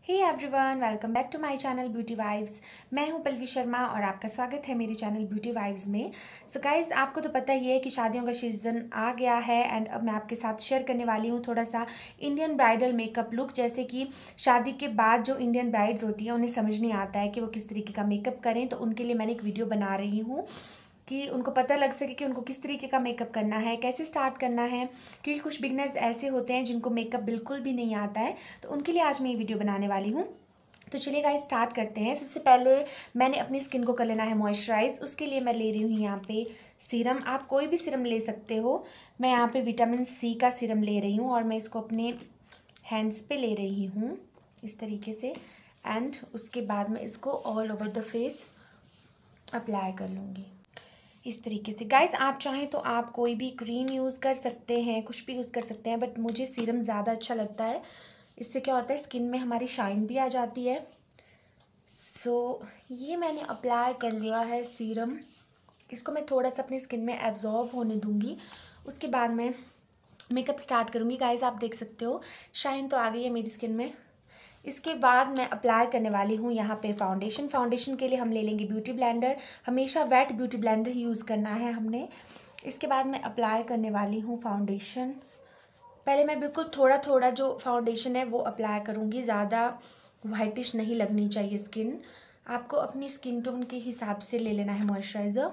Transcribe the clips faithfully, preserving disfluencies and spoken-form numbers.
Hey everyone, welcome back to my channel beauty vibes. मैं हूं पल्लवी शर्मा और आपका स्वागत है मेरे चैनल ब्यूटी वाइब्स में। सो so गाइज़, आपको तो पता ही है कि शादियों का सीज़न आ गया है एंड अब मैं आपके साथ शेयर करने वाली हूं थोड़ा सा इंडियन ब्राइडल मेकअप लुक। जैसे कि शादी के बाद जो इंडियन ब्राइड्स होती हैं उन्हें समझ नहीं आता है कि वो किस तरीके का मेकअप करें, तो उनके लिए मैंने एक वीडियो बना रही हूँ कि उनको पता लग सके कि उनको किस तरीके का मेकअप करना है, कैसे स्टार्ट करना है। क्योंकि कुछ बिगनर्स ऐसे होते हैं जिनको मेकअप बिल्कुल भी नहीं आता है, तो उनके लिए आज मैं ये वीडियो बनाने वाली हूँ। तो चलिए गाइस स्टार्ट करते हैं। सबसे पहले मैंने अपनी स्किन को कर लेना है मॉइस्चराइज। उसके लिए मैं ले रही हूँ यहाँ पे सीरम। आप कोई भी सीरम ले सकते हो। मैं यहाँ पे विटामिन सी का सीरम ले रही हूँ और मैं इसको अपने हैंड्स पे ले रही हूँ इस तरीके से। एंड उसके बाद मैं इसको all over the face apply कर लूँगी इस तरीके से। गाइस आप चाहें तो आप कोई भी क्रीम यूज़ कर सकते हैं, कुछ भी यूज़ कर सकते हैं, बट मुझे सीरम ज़्यादा अच्छा लगता है। इससे क्या होता है, स्किन में हमारी शाइन भी आ जाती है। सो so, ये मैंने अप्लाई कर लिया है सीरम। इसको मैं थोड़ा सा अपनी स्किन में एब्जॉर्व होने दूंगी। उसके बाद मैं मेकअप स्टार्ट करूँगी। गाइस आप देख सकते हो शाइन तो आ गई है मेरी स्किन में। इसके बाद मैं अप्लाई करने वाली हूँ यहाँ पे फाउंडेशन। फाउंडेशन के लिए हम ले लेंगे ब्यूटी ब्लेंडर। हमेशा वेट ब्यूटी ब्लेंडर ही यूज़ करना है हमने। इसके बाद मैं अप्लाई करने वाली हूँ फाउंडेशन। पहले मैं बिल्कुल थोड़ा थोड़ा जो फाउंडेशन है वो अप्लाई करूँगी। ज़्यादा वाइटिश नहीं लगनी चाहिए स्किन। आपको अपनी स्किन टोन के हिसाब से ले लेना है मॉइस्चराइज़र।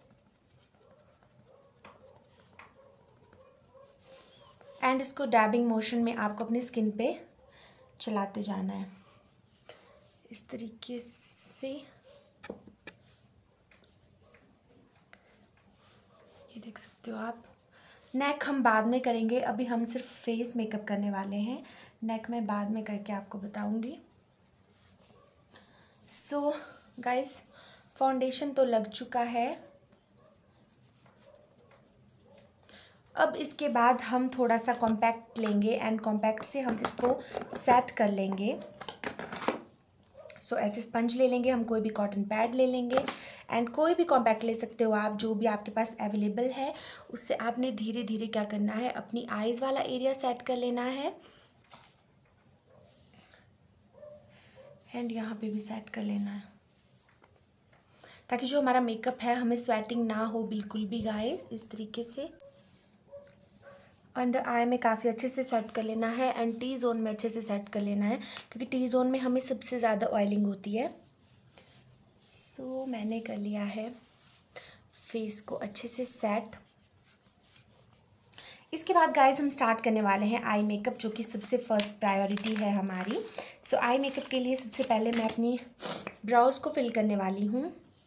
एंड इसको डैबिंग मोशन में आपको अपनी स्किन पे चलाते जाना है इस तरीके से। ये देख सकते हो आप। नेक हम बाद में करेंगे, अभी हम सिर्फ फेस मेकअप करने वाले हैं। नेक मैं बाद में करके आपको बताऊंगी। सो गाइस फाउंडेशन तो लग चुका है। अब इसके बाद हम थोड़ा सा कॉम्पैक्ट लेंगे एंड कॉम्पैक्ट से हम इसको सेट कर लेंगे। सो so, ऐसे स्पंज ले लेंगे हम, कोई भी कॉटन पैड ले लेंगे एंड कोई भी कॉम्पैक्ट ले सकते हो आप, जो भी आपके पास अवेलेबल है। उससे आपने धीरे धीरे क्या करना है, अपनी आईज वाला एरिया सेट कर लेना है एंड यहाँ पे भी सेट कर लेना है, ताकि जो हमारा मेकअप है हमें स्वेटिंग ना हो बिल्कुल भी। गाइस इस तरीके से अंडर आई में काफ़ी अच्छे से सेट कर लेना है एंड टी जोन में अच्छे से सेट कर लेना है, क्योंकि टी जोन में हमें सबसे ज़्यादा ऑयलिंग होती है। सो so, मैंने कर लिया है फेस को अच्छे से सेट। इसके बाद गाइस हम स्टार्ट करने वाले हैं आई मेकअप, जो कि सबसे फर्स्ट प्रायोरिटी है हमारी। सो आई मेकअप के लिए सबसे पहले मैं अपनी ब्राउज को फिल करने वाली हूँ।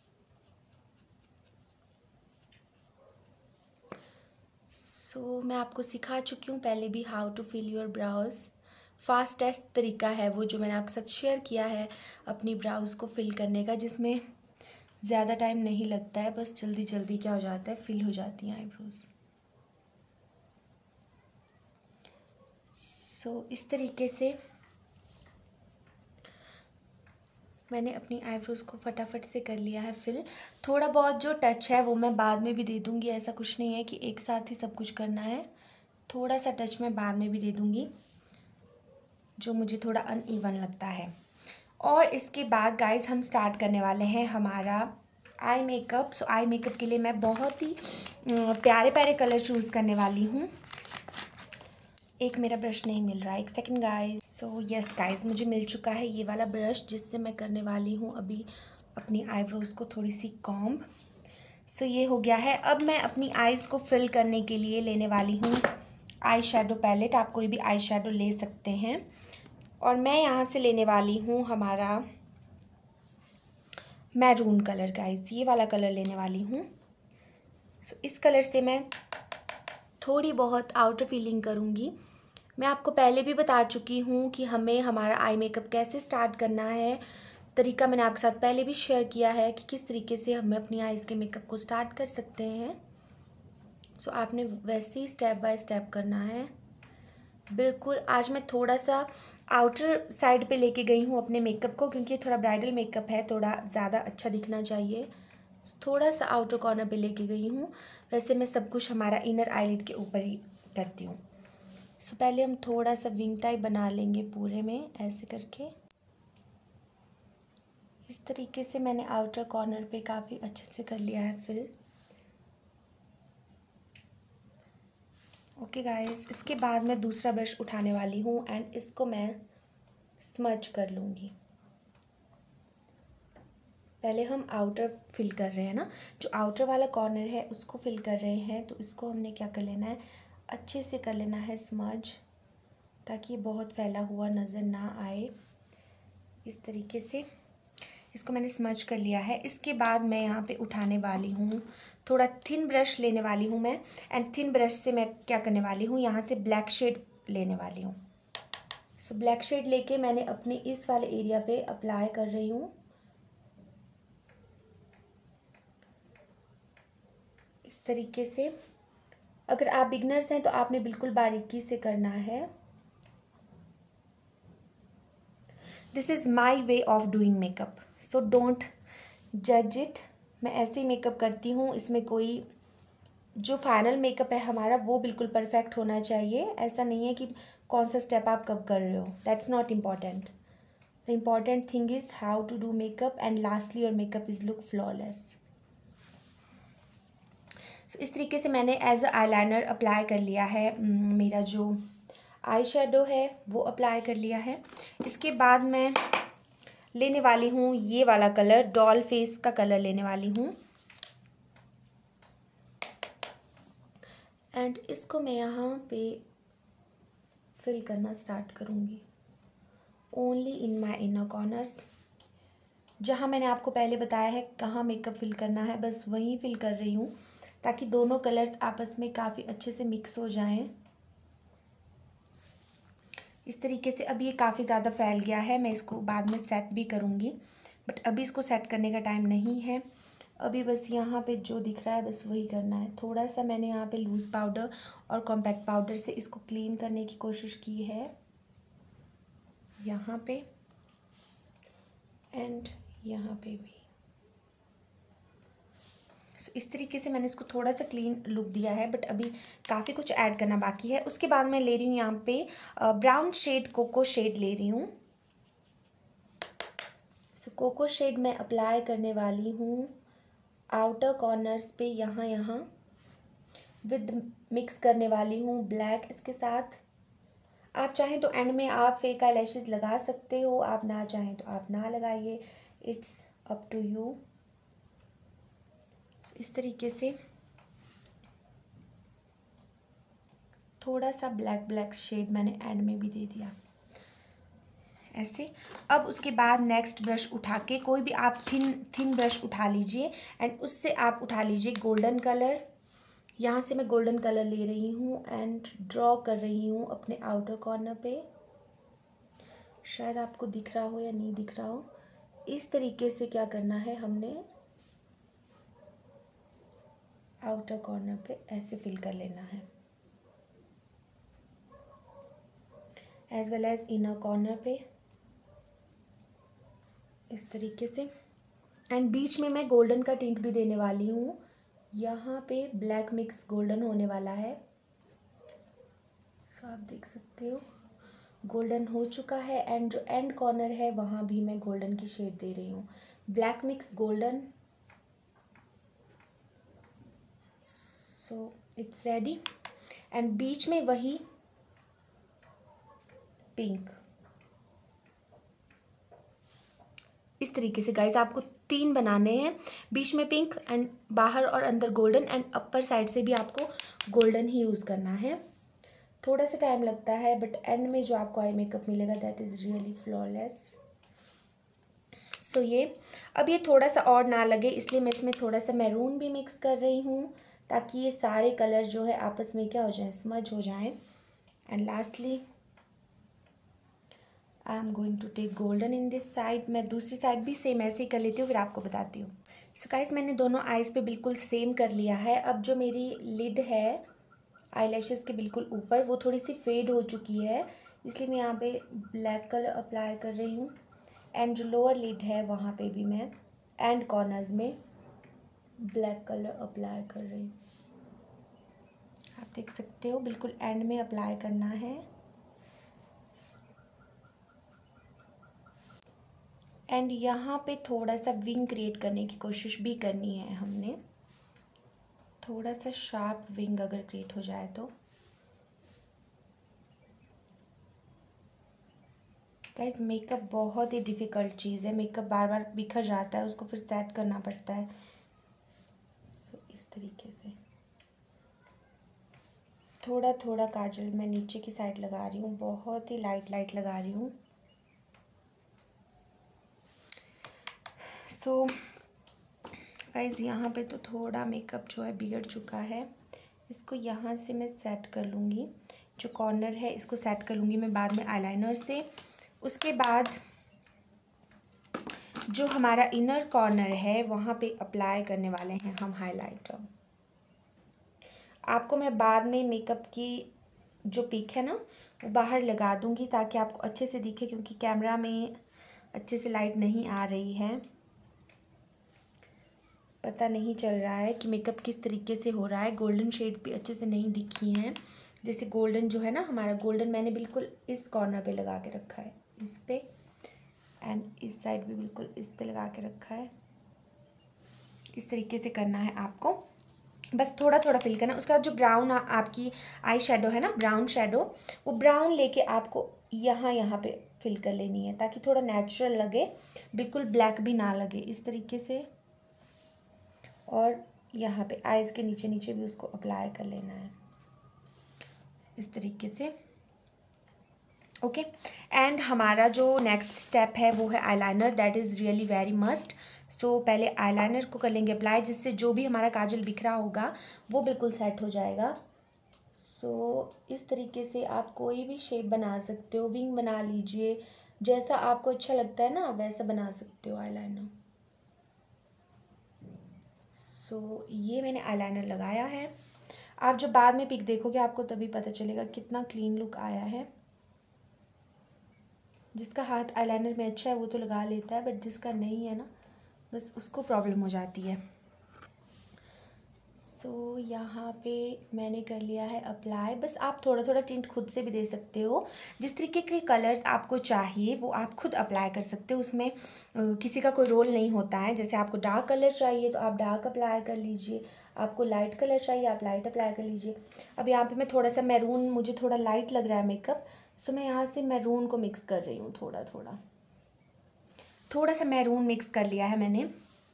सो so, मैं आपको सिखा चुकी हूँ पहले भी how to fill your brows. Fastest तरीका है वो जो मैंने आपके साथ शेयर किया है अपनी ब्राउज को फिल करने का, जिसमें ज़्यादा टाइम नहीं लगता है, बस जल्दी जल्दी क्या हो जाता है, फिल हो जाती हैं आईब्रोज। सो so, इस तरीके से मैंने अपनी आईब्रोज़ को फटाफट से कर लिया है फिल। थोड़ा बहुत जो टच है वो मैं बाद में भी दे दूँगी, ऐसा कुछ नहीं है कि एक साथ ही सब कुछ करना है। थोड़ा सा टच मैं बाद में भी दे दूँगी जो मुझे थोड़ा अनइवन लगता है। और इसके बाद गाइस हम स्टार्ट करने वाले हैं हमारा आई मेकअप। सो आई मेकअप के लिए मैं बहुत ही प्यारे प्यारे कलर चूज़ करने वाली हूँ। एक मेरा ब्रश नहीं मिल रहा है, एक second guys. So yes guys, मुझे मिल चुका है ये वाला ब्रश, जिससे मैं करने वाली हूँ अभी अपनी आईब्रोज़ को थोड़ी सी कॉम्ब। सो ये हो गया है। अब मैं अपनी आईज़ को फिल करने के लिए लेने वाली हूँ आई शेडो पैलेट। आप कोई भी आई शेडो ले सकते हैं और मैं यहाँ से लेने वाली हूँ हमारा मैरून कलर। गाइस ये वाला कलर लेने वाली हूँ। सो इस कलर से मैं थोड़ी बहुत आउटर फीलिंग करूँगी। मैं आपको पहले भी बता चुकी हूँ कि हमें हमारा आई मेकअप कैसे स्टार्ट करना है। तरीका मैंने आपके साथ पहले भी शेयर किया है कि किस तरीके से हमें अपनी आईज़ के मेकअप को स्टार्ट कर सकते हैं। सो आपने वैसे ही स्टेप बाय स्टेप करना है बिल्कुल। आज मैं थोड़ा सा आउटर साइड पे लेके गई हूँ अपने मेकअप को, क्योंकि थोड़ा ब्राइडल मेकअप है, थोड़ा ज़्यादा अच्छा दिखना चाहिए। थोड़ा सा आउटर कॉर्नर पे लेके गई हूँ। वैसे मैं सब कुछ हमारा इनर आईलिड के ऊपर ही करती हूँ। सो पहले हम थोड़ा सा विंग टाइप बना लेंगे पूरे में ऐसे करके। इस तरीके से मैंने आउटर कॉर्नर पे काफ़ी अच्छे से कर लिया है फिल। ओके गाइस, इसके बाद मैं दूसरा ब्रश उठाने वाली हूँ एंड इसको मैं स्मज कर लूँगी। पहले हम आउटर फिल कर रहे हैं ना, जो आउटर वाला कॉर्नर है उसको फिल कर रहे हैं, तो इसको हमने क्या कर लेना है, अच्छे से कर लेना है स्मज, ताकि ये बहुत फैला हुआ नज़र ना आए। इस तरीके से इसको मैंने स्मज कर लिया है। इसके बाद मैं यहाँ पे उठाने वाली हूँ, थोड़ा थिन ब्रश लेने वाली हूँ मैं, एंड थिन ब्रश से मैं क्या करने वाली हूँ, यहाँ से ब्लैक शेड लेने वाली हूँ। सो ब्लैक शेड लेके मैंने अपने इस वाले एरिया पे अप्लाई कर रही हूँ। इस तरीके से अगर आप बिगनर्स हैं तो आपने बिल्कुल बारीकी से करना है। This is my way of doing makeup, so don't जज इट। मैं ऐसे ही मेकअप करती हूँ, इसमें कोई जो फाइनल मेकअप है हमारा वो बिल्कुल परफेक्ट होना चाहिए। ऐसा नहीं है कि कौन सा स्टेप आप कब कर रहे हो, that's not important. The important thing is how to do makeup and lastly your makeup is look flawless. So इस तरीके से मैंने एज अ आईलाइनर अप्लाई कर लिया है। मेरा जो आई शेडो है वो अप्लाई कर लिया है। इसके बाद मैं लेने वाली हूँ ये वाला कलर, डॉल फेस का कलर लेने वाली हूँ, एंड इसको मैं यहाँ पे फिल करना स्टार्ट करूँगी only in my inner corners. जहाँ मैंने आपको पहले बताया है कहाँ मेकअप फिल करना है, बस वहीं फिल कर रही हूँ, ताकि दोनों कलर्स आपस में काफ़ी अच्छे से मिक्स हो जाएं। इस तरीके से अब ये काफ़ी ज़्यादा फैल गया है, मैं इसको बाद में सेट भी करूँगी, बट अभी इसको सेट करने का टाइम नहीं है। अभी बस यहाँ पे जो दिख रहा है बस वही करना है। थोड़ा सा मैंने यहाँ पे लूज़ पाउडर और कॉम्पैक्ट पाउडर से इसको क्लीन करने की कोशिश की है, यहाँ पे एंड यहाँ पे भी। सो इस तरीके से मैंने इसको थोड़ा सा क्लीन लुक दिया है, बट अभी काफ़ी कुछ ऐड करना बाकी है। उसके बाद मैं ले रही हूँ यहाँ पे ब्राउन शेड, कोको शेड ले रही हूँ। सो कोको शेड मैं अप्लाई करने वाली हूँ आउटर कॉर्नर्स पे, यहाँ यहाँ विद मिक्स करने वाली हूँ ब्लैक इसके साथ। आप चाहें तो एंड में आप फेक आई लैशेज़ लगा सकते हो, आप ना चाहें तो आप ना लगाइए, इट्स अप टू यू। इस तरीके से थोड़ा सा ब्लैक ब्लैक शेड मैंने एंड में भी दे दिया ऐसे। अब उसके बाद नेक्स्ट ब्रश उठा के, कोई भी आप थिन थिन ब्रश उठा लीजिए एंड उससे आप उठा लीजिए गोल्डन कलर। यहाँ से मैं गोल्डन कलर ले रही हूँ एंड ड्रॉ कर रही हूँ अपने आउटर कॉर्नर पे। शायद आपको दिख रहा हो या नहीं दिख रहा हो। इस तरीके से क्या करना है, हमने आउटर कॉर्नर पे ऐसे फिल कर लेना है, as well as inner corner पे इस तरीके से। एंड बीच में मैं गोल्डन का टिंट भी देने वाली हूँ, यहाँ पे ब्लैक मिक्स गोल्डन होने वाला है। सो आप देख सकते हो गोल्डन हो चुका है, एंड जो एंड कॉर्नर है वहाँ भी मैं गोल्डन की शेड दे रही हूँ, black mix golden. So it's ready. And बीच में वही पिंक। इस तरीके से गाइस आपको तीन बनाने हैं, बीच में पिंक एंड बाहर और अंदर गोल्डन, एंड अपर साइड से भी आपको गोल्डन ही यूज़ करना है। थोड़ा सा टाइम लगता है, बट एंड में जो आपको आई मेकअप मिलेगा that is really flawless. So ये अब ये थोड़ा सा और ना लगे, इसलिए मैं इसमें थोड़ा सा मैरून भी मिक्स कर रही हूँ, ताकि ये सारे कलर जो है आपस में क्या हो जाए, स्मज हो जाएं। And lastly I am going to take golden in this side. मैं दूसरी साइड भी सेम ऐसे ही कर लेती हूँ, फिर आपको बताती हूँ। सो गाइस मैंने दोनों आइज़ पे बिल्कुल सेम कर लिया है। अब जो मेरी लिड है आई लैशेज़ के बिल्कुल ऊपर, वो थोड़ी सी फेड हो चुकी है, इसलिए मैं यहाँ पे ब्लैक कलर अप्लाई कर रही हूँ। एंड जो लोअर लिड है वहाँ पे भी मैं एंड कॉर्नर्स में ब्लैक कलर अप्लाई कर रही हूँ। आप देख सकते हो बिल्कुल एंड में अप्लाई करना है। एंड यहाँ पे थोड़ा सा विंग क्रिएट करने की कोशिश भी करनी है हमने, थोड़ा सा शार्प विंग अगर क्रिएट हो जाए तो। गाइस मेकअप बहुत ही डिफ़िकल्ट चीज़ है, मेकअप बार बार बिखर जाता है, उसको फिर सेट करना पड़ता है। सो so, इस तरीके से थोड़ा थोड़ा काजल मैं नीचे की साइड लगा रही हूँ, बहुत ही लाइट लाइट लगा रही हूँ। सो गाइस यहाँ पे तो थोड़ा मेकअप जो है बिगड़ चुका है, इसको यहाँ से मैं सेट कर लूँगी, जो कॉर्नर है इसको सेट कर लूँगी मैं बाद में आईलाइनर से। उसके बाद जो हमारा इनर कॉर्नर है वहाँ पे अप्लाई करने वाले हैं हम हाइलाइटर। आपको मैं बाद में मेकअप की जो पिक है ना वो बाहर लगा दूँगी ताकि आपको अच्छे से दिखे, क्योंकि कैमरा में अच्छे से लाइट नहीं आ रही है, पता नहीं चल रहा है कि मेकअप किस तरीके से हो रहा है। गोल्डन शेड्स भी अच्छे से नहीं दिखी हैं, जैसे गोल्डन जो है ना हमारा गोल्डन मैंने बिल्कुल इस कॉर्नर पे लगा के रखा है, इस पे, एंड इस साइड भी बिल्कुल इस पे लगा के रखा है। इस तरीके से करना है आपको, बस थोड़ा थोड़ा फिल करना। उसके बाद जो ब्राउन आपकी आई शेडो है ना, ब्राउन शेडो, वो ब्राउन लेके आपको यहाँ यहाँ पे फिल कर लेनी है ताकि थोड़ा नेचुरल लगे, बिल्कुल ब्लैक भी ना लगे, इस तरीके से। और यहाँ पे आईज़ के नीचे नीचे भी उसको अप्लाई कर लेना है इस तरीके से। ओके, एंड हमारा जो नेक्स्ट स्टेप है वो है eyeliner, that is really very must. So पहले आईलाइनर को कर लेंगे अप्लाई, जिससे जो भी हमारा काजल बिखरा होगा वो बिल्कुल सेट हो जाएगा। सो so, इस तरीके से आप कोई भी शेप बना सकते हो, विंग बना लीजिए, जैसा आपको अच्छा लगता है ना वैसा बना सकते हो आईलाइनर। सो so, ये मैंने आईलाइनर लगाया है। आप जब बाद में पिक देखोगे आपको तभी पता चलेगा कितना क्लीन लुक आया है। जिसका हाथ आईलाइनर में अच्छा है वो तो लगा लेता है, बट जिसका नहीं है ना बस उसको प्रॉब्लम हो जाती है। सो so, यहाँ पे मैंने कर लिया है अप्लाई। बस आप थोड़ा थोड़ा टिंट खुद से भी दे सकते हो, जिस तरीके के कलर्स आपको चाहिए वो आप खुद अप्लाई कर सकते हो, उसमें किसी का कोई रोल नहीं होता है। जैसे आपको डार्क कलर चाहिए तो आप डार्क अप्लाई कर लीजिए, आपको लाइट कलर चाहिए आप लाइट अप्लाई कर लीजिए। अब यहाँ पे मैं थोड़ा सा मैरून, मुझे थोड़ा लाइट लग रहा है मेकअप, सो मैं यहाँ से मैरून को मिक्स कर रही हूँ, थोड़ा थोड़ा थोड़ा सा मैरून मिक्स कर लिया है मैंने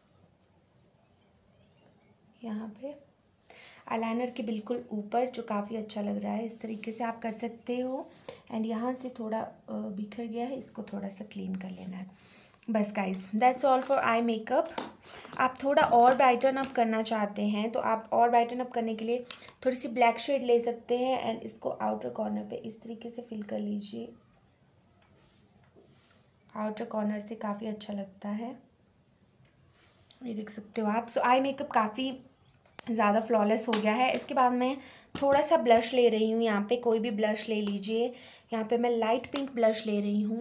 यहाँ पे आईलाइनर के बिल्कुल ऊपर, जो काफ़ी अच्छा लग रहा है। इस तरीके से आप कर सकते हो। एंड यहाँ से थोड़ा बिखर गया है, इसको थोड़ा सा क्लीन कर लेना है। बस guys that's all for eye makeup. आप थोड़ा और ब्राइटन अप करना चाहते हैं तो आप और ब्राइटन अप करने के लिए थोड़ी सी ब्लैक शेड ले सकते हैं एंड इसको आउटर कॉर्नर पे इस तरीके से फिल कर लीजिए। आउटर कॉर्नर से काफ़ी अच्छा लगता है, ये देख सकते हो आप। सो आई मेकअप काफ़ी ज़्यादा फ्लॉलेस हो गया है। इसके बाद मैं थोड़ा सा ब्लश ले रही हूँ, यहाँ पे कोई भी ब्लश ले लीजिए। यहाँ पे मैं लाइट पिंक ब्लश ले रही हूँ।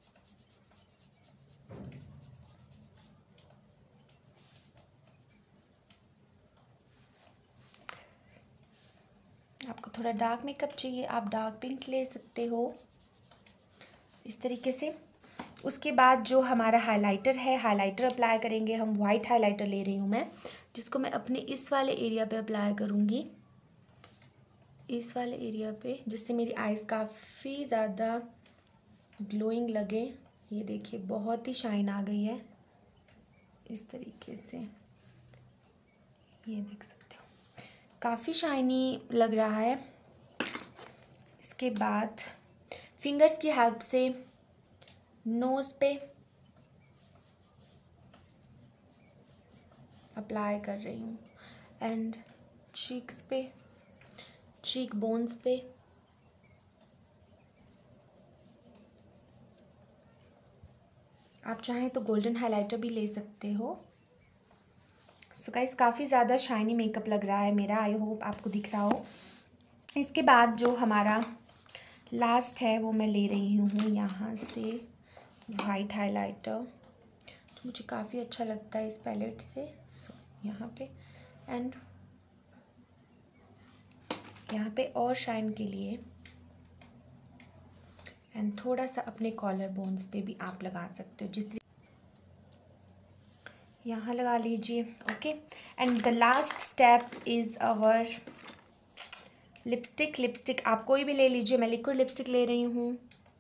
आपको थोड़ा डार्क मेकअप चाहिए आप डार्क पिंक ले सकते हो, इस तरीके से। उसके बाद जो हमारा हाइलाइटर है, हाइलाइटर अप्लाई करेंगे हम। वाइट हाइलाइटर ले रही हूँ मैं, जिसको मैं अपने इस वाले एरिया पे अप्लाई करूँगी, इस वाले एरिया पे, जिससे मेरी आईज़ काफ़ी ज़्यादा ग्लोइंग लगे। ये देखिए बहुत ही शाइन आ गई है इस तरीके से, ये देख सकते हो काफ़ी शाइनी लग रहा है। इसके बाद फिंगर्स की हेल्प से नोज़ पे अप्लाई कर रही हूँ एंड चीक्स पे, चीक बोन्स पे। आप चाहें तो गोल्डन हाइलाइटर भी ले सकते हो। सो गाइस काफ़ी ज़्यादा शाइनी मेकअप लग रहा है मेरा, आई होप आपको दिख रहा हो। इसके बाद जो हमारा लास्ट है वो मैं ले रही हूँ यहाँ से वाइट हाइलाइटर, तो मुझे काफ़ी अच्छा लगता है इस पैलेट से। सो यहाँ पे एंड यहाँ पे और शाइन के लिए एंड थोड़ा सा अपने कॉलर बोन्स पे भी आप लगा सकते हो, जिस यहाँ लगा लीजिए। Okay, and the last step is our lipstick. Lipstick आप कोई भी ले लीजिए, मैं लिक्विड लिपस्टिक ले रही हूँ।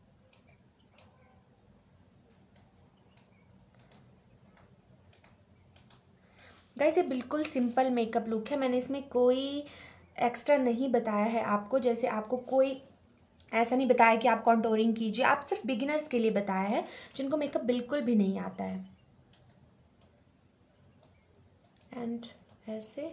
गाइस ये बिल्कुल सिंपल मेकअप लुक है, मैंने इसमें कोई एक्स्ट्रा नहीं बताया है आपको। जैसे आपको कोई ऐसा नहीं बताया कि आप कॉन्टोरिंग कीजिए, आप सिर्फ बिगिनर्स के लिए बताया है जिनको मेकअप बिल्कुल भी नहीं आता है। एंड ऐसे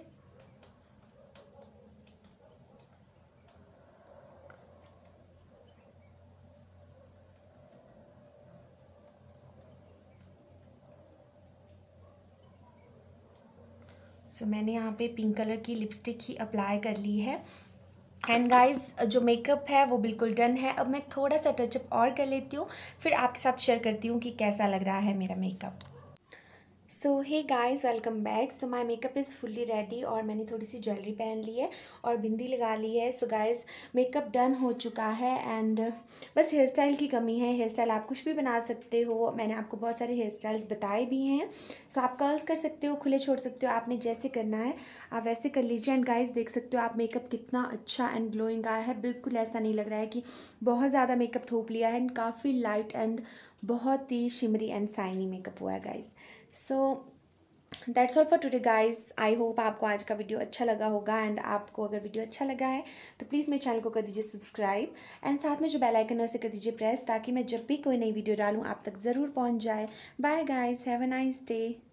सो so, मैंने यहाँ पे पिंक कलर की लिपस्टिक ही अप्लाई कर ली है। एंड गाइस जो मेकअप है वो बिल्कुल डन है। अब मैं थोड़ा सा टचअप और कर लेती हूँ, फिर आपके साथ शेयर करती हूँ कि कैसा लग रहा है मेरा makeup. So hey guys, welcome back. So my makeup is fully ready और मैंने थोड़ी सी ज्वेलरी पहन ली है और बिंदी लगा ली है। सो गाइस मेकअप डन हो चुका है एंड बस हेयर स्टाइल की कमी है। हेयर स्टाइल आप कुछ भी बना सकते हो, मैंने आपको बहुत सारे हेयर स्टाइल्स बताए भी हैं। सो so, आप कर्ल्स कर सकते हो, खुले छोड़ सकते हो, आपने जैसे करना है आप वैसे कर लीजिए। एंड गाइस देख सकते हो आप मेकअप कितना अच्छा एंड ग्लोइंग आया है। बिल्कुल ऐसा नहीं लग रहा है कि बहुत ज़्यादा मेकअप थोप लिया है, एंड काफ़ी लाइट एंड बहुत ही शिमरी एंड शाइनी मेकअप हुआ है guys. So that's all for today guys. I hope आपको आज का वीडियो अच्छा लगा होगा, एंड आपको अगर वीडियो अच्छा लगा है तो प्लीज़ मेरे चैनल को कर दीजिए सब्सक्राइब, एंड साथ में जो बेल आइकन है उसे कर दीजिए प्रेस, ताकि मैं जब भी कोई नई वीडियो डालूँ आप तक ज़रूर पहुंच जाए। Bye guys, have a nice day.